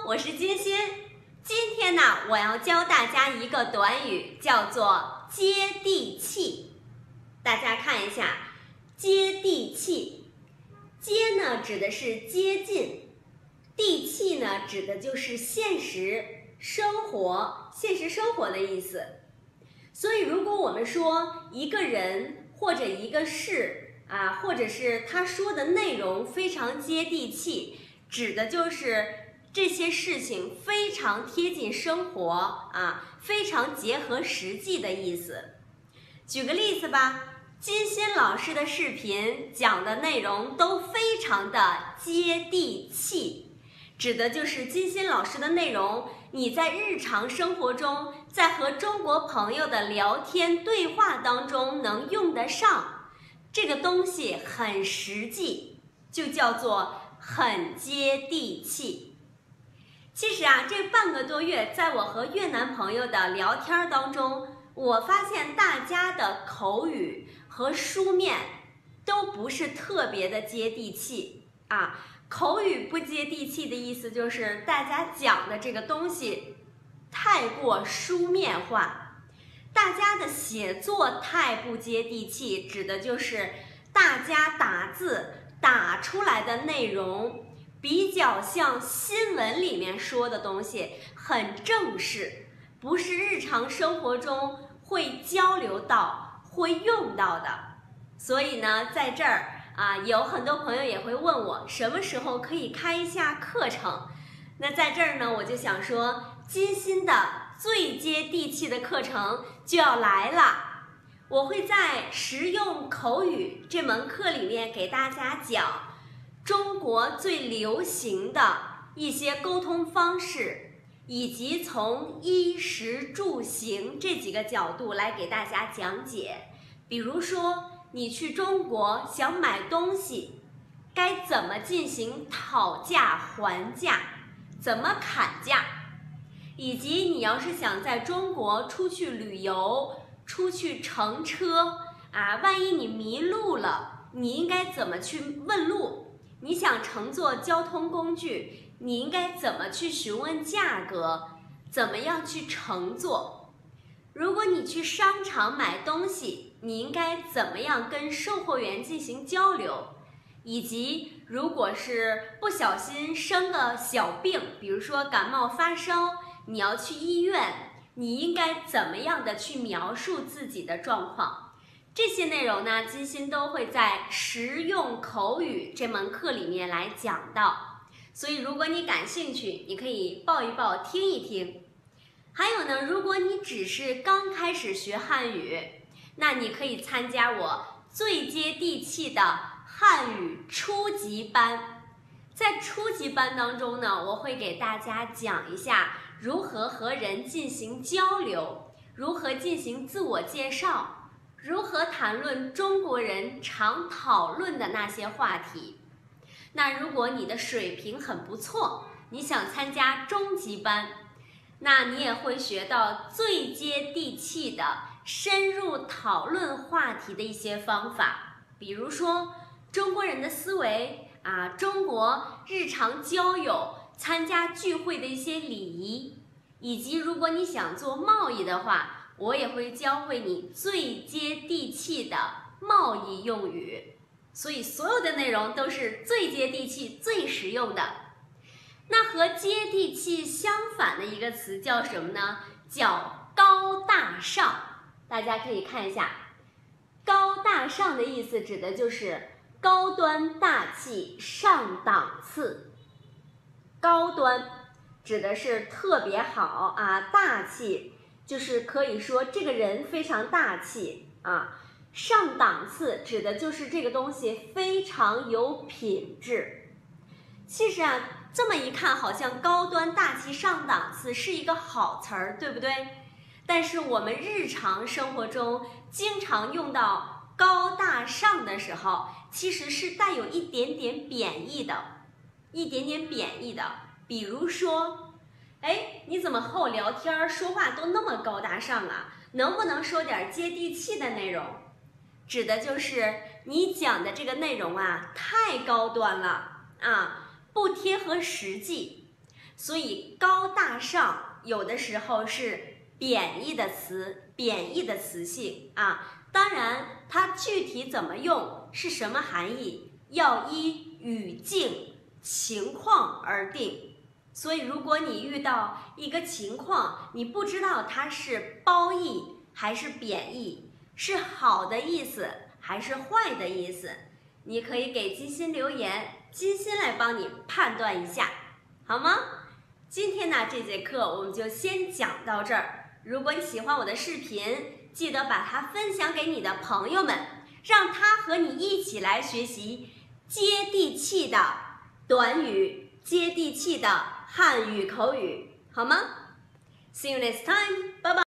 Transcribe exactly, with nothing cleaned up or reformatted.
我是金鑫。今天呢，我要教大家一个短语，叫做接地气。大家看一下，接地气。接呢，指的是接近；地气呢，指的就是现实生活、现实生活的意思。所以，如果我们说一个人或者一个事啊，或者是他说的内容非常接地气，指的就是这些事情非常贴近生活啊，非常结合实际的意思。举个例子吧，金鑫老师的视频讲的内容都非常的接地气，指的就是金鑫老师的内容，你在日常生活中，在和中国朋友的聊天对话当中能用得上，这个东西很实际，就叫做很接地气。其实啊，这半个多月，在我和越南朋友的聊天当中，我发现大家的口语和书面都不是特别的接地气啊。口语不接地气的意思就是大家讲的这个东西太过书面化，大家的写作太不接地气，指的就是大家打字打出来的内容比较像新闻里面说的东西，很正式，不是日常生活中会交流到、会用到的。所以呢，在这儿啊，有很多朋友也会问我，什么时候可以开一下课程？那在这儿呢，我就想说，金鑫的最接地气的课程就要来了。我会在实用口语这门课里面给大家讲中国最流行的一些沟通方式，以及从衣食住行这几个角度来给大家讲解。比如说，你去中国想买东西，该怎么进行讨价还价，怎么砍价，以及你要是想在中国出去旅游、出去乘车啊，万一你迷路了，你应该怎么去问路？你想乘坐交通工具，你应该怎么去询问价格？怎么样去乘坐？如果你去商场买东西，你应该怎么样跟售货员进行交流？以及如果是不小心生个小病，比如说感冒发烧，你要去医院，你应该怎么样的去描述自己的状况？这些内容呢，金鑫都会在实用口语这门课里面来讲到，所以如果你感兴趣，你可以报一报听一听。还有呢，如果你只是刚开始学汉语，那你可以参加我最接地气的汉语初级班。在初级班当中呢，我会给大家讲一下如何和人进行交流，如何进行自我介绍，如何谈论中国人常讨论的那些话题。那如果你的水平很不错，你想参加中级班，那你也会学到最接地气的深入讨论话题的一些方法，比如说中国人的思维啊，中国日常交友、参加聚会的一些礼仪，以及如果你想做贸易的话，我也会教会你最接地气的贸易用语。所以所有的内容都是最接地气、最实用的。那和接地气相反的一个词叫什么呢？叫高大上。大家可以看一下，高大上的意思指的就是高端大气、上档次。高端指的是特别好啊，大气就是可以说这个人非常大气啊。上档次指的就是这个东西非常有品质。其实啊，这么一看，好像高端大气上档次是一个好词儿，对不对？但是我们日常生活中经常用到高大上的时候，其实是带有一点点贬义的，一点点贬义的。比如说，哎，你怎么和我聊天说话都那么高大上啊？能不能说点接地气的内容？指的就是你讲的这个内容啊，太高端了啊，不贴合实际。 所以高大上有的时候是贬义的词，贬义的词性啊。当然，它具体怎么用，是什么含义，要依语境、情况而定。所以，如果你遇到一个情况，你不知道它是褒义还是贬义，是好的意思还是坏的意思，你可以给金星留言，金星来帮你判断一下，好吗？今天呢，这节课我们就先讲到这儿。如果你喜欢我的视频，记得把它分享给你的朋友们，让他和你一起来学习接地气的短语，接地气的汉语口语，好吗？See you next time. Bye bye.